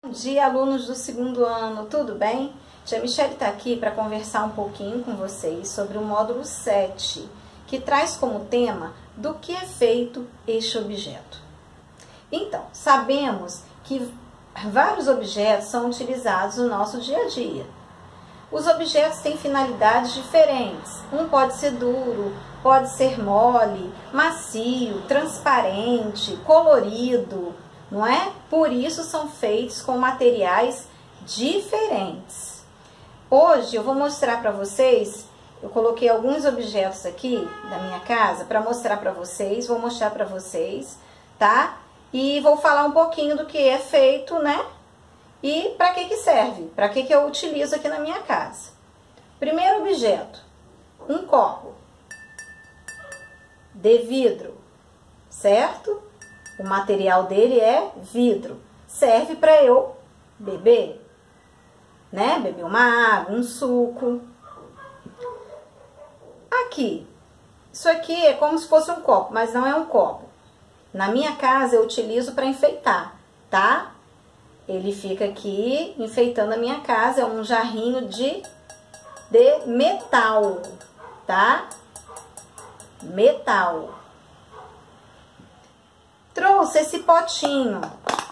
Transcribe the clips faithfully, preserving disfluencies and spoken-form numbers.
Bom dia, alunos do segundo ano, tudo bem? Tia Michele está aqui para conversar um pouquinho com vocês sobre o módulo sete, que traz como tema do que é feito este objeto. Então, sabemos que vários objetos são utilizados no nosso dia a dia. Os objetos têm finalidades diferentes. Um pode ser duro, pode ser mole, macio, transparente, colorido, não é? Por isso são feitos com materiais diferentes. Hoje eu vou mostrar para vocês, eu coloquei alguns objetos aqui da minha casa para mostrar para vocês, vou mostrar para vocês, tá? E vou falar um pouquinho do que é feito, né? E para que que serve, para que que eu utilizo aqui na minha casa. Primeiro objeto, um copo de vidro, certo? O material dele é vidro, serve para eu beber, né? Beber uma água, um suco. Aqui, isso aqui é como se fosse um copo, mas não é um copo. Na minha casa eu utilizo para enfeitar, tá? Ele fica aqui enfeitando a minha casa, é um jarrinho de, de metal, tá? Metal. Trouxe esse potinho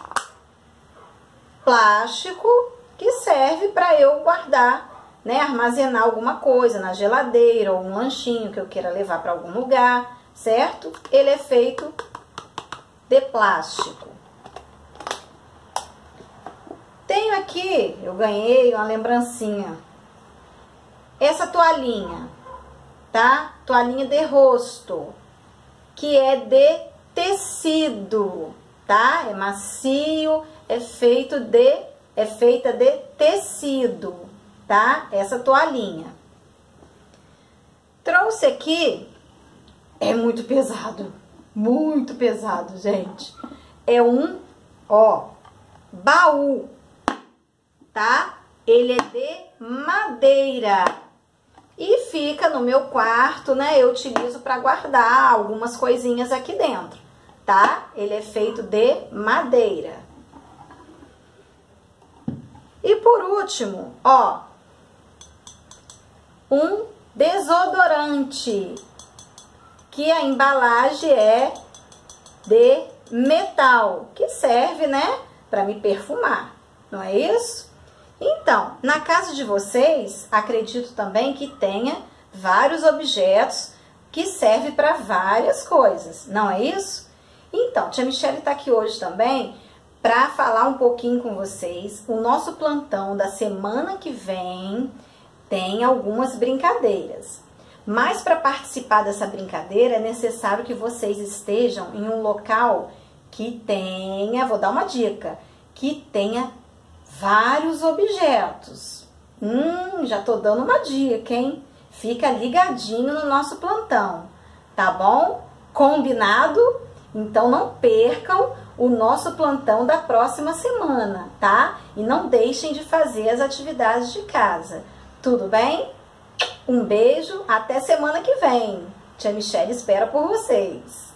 plástico que serve para eu guardar, né, armazenar alguma coisa na geladeira ou um lanchinho que eu queira levar para algum lugar, certo? Ele é feito de plástico. Tenho aqui, eu ganhei uma lembrancinha, essa toalhinha, tá? Toalhinha de rosto, que é de tecido, tá? É macio, é feito de, é feita de tecido, tá? Essa toalhinha. Trouxe aqui, é muito pesado, muito pesado, gente. É um, ó, baú, tá? Ele é de madeira. E fica no meu quarto, né? Eu utilizo para guardar algumas coisinhas aqui dentro, tá? Ele é feito de madeira. E por último, ó, um desodorante, que a embalagem é de metal, que serve, né, para me perfumar, não é isso? Então, na casa de vocês, acredito também que tenha vários objetos que servem para várias coisas, não é isso? Então, tia Michele está aqui hoje também para falar um pouquinho com vocês. O nosso plantão da semana que vem tem algumas brincadeiras. Mas para participar dessa brincadeira é necessário que vocês estejam em um local que tenha, vou dar uma dica, que tenha vários objetos. Hum, já tô dando uma dica, hein? Fica ligadinho no nosso plantão, tá bom? Combinado? Então não percam o nosso plantão da próxima semana, tá? E não deixem de fazer as atividades de casa. Tudo bem? Um beijo, até semana que vem. Tia Michele espera por vocês.